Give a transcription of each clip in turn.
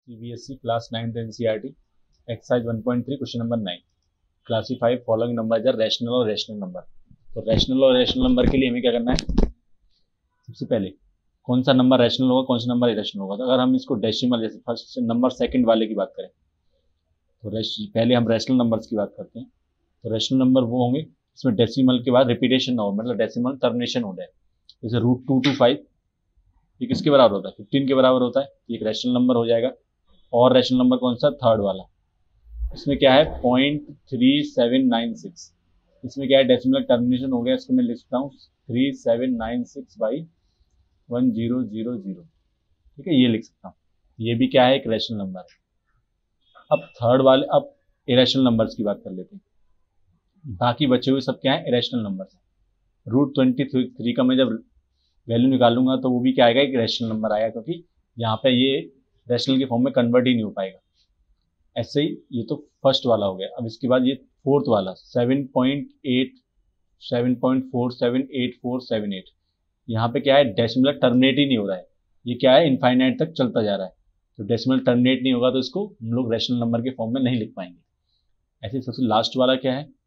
CBSE class 9th NCERT exercise 1.3 question number 9 classify following number as rational और rational number. तो rational और rational number के लिए हमें क्या करना है, सबसे पहले कौन सा नंबर रैशनल होगा कौन सा नंबर इरेशनल होगा। तो अगर हम इसको डेसिमल जैसे फर्स्ट नंबर सेकंड वाले की बात करें तो पहले हम रैशनल नंबर्स की बात करते हैं। तो रैशनल नंबर वो होंगे इसमें डेसिमल के बाद रिपीटेशन ना हो, मतलब डेसिमल टर्मिनेशन हो जाए। जैसे √2 to 5 ये किसके बराबर होता है, 15 के बराबर होता है, ये एक रैशनल नंबर हो जाएगा। और रैशनल नंबर कौन सा, थर्ड वाला, इसमें क्या है 0.3796, इसमें क्या है डेसिमल टर्मिनेशन हो गया, इसको मैं लिखता हूँ 3796/1000, ठीक है, ये लिख सकता हूँ। ये भी क्या है, एक रैशनल नंबर है। अब थर्ड वाले, अब इरेशनल नंबर्स की बात कर लेते हैं। बाकी बचे हुए सब क्या है, इरेशनल नंबर्स है। √23 का मैं जब वैल्यू निकालूंगा तो वो भी क्या आएगा, एक रैशनल नंबर आएगा, क्योंकि यहाँ पे ये रैशनल के फॉर्म में कन्वर्ट ही नहीं हो पाएगा। ऐसे ही ये तो फर्स्ट वाला हो गया। अब इसके बाद ये फोर्थ वाला 7.478478, यहाँ पे क्या है डेसिमल टर्मिनेट ही नहीं हो रहा है, ये क्या है इनफाइनाइट तक चलता जा रहा है। तो डेसिमल टर्मिनेट नहीं होगा तो इसको हम लोग रैशनल नंबर के फॉर्म में नहीं लिख पाएंगे। ऐसे सबसे लास्ट वाला क्या है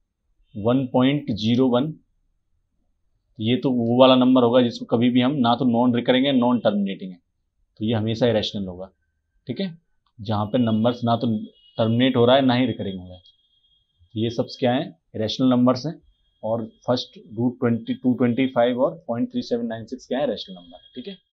1.01, ये तो वो वाला नंबर होगा जिसको कभी भी हम ना तो नॉन रिकरिंग है नॉन टर्मिनेटिंग है, तो ये हमेशा इरेशनल होगा, ठीक है, जहाँ पे नंबर्स ना तो टर्मिनेट हो रहा है ना ही रिकरिंग हो रहा है। तो ये सब क्या है, इरेशनल नंबर्स हैं। और फर्स्ट √225 और 0.3796 क्या है, रैशनल नंबर है, ठीक है।